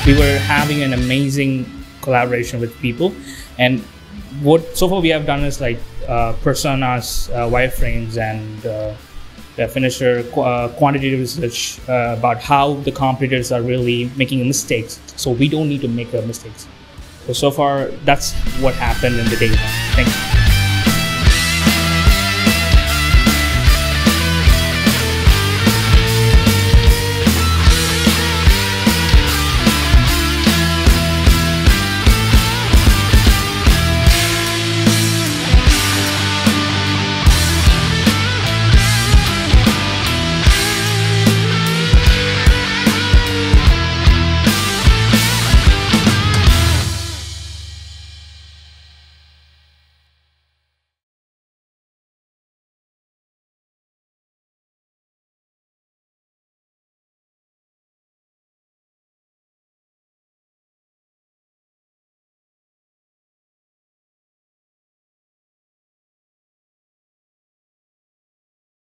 we were having an amazing collaboration with people. And what so far we have done is like personas, wireframes, and finisher quantitative research about how the competitors are really making mistakes, so we don't need to make mistakes. So far, that's what happened in the day one. Thank you.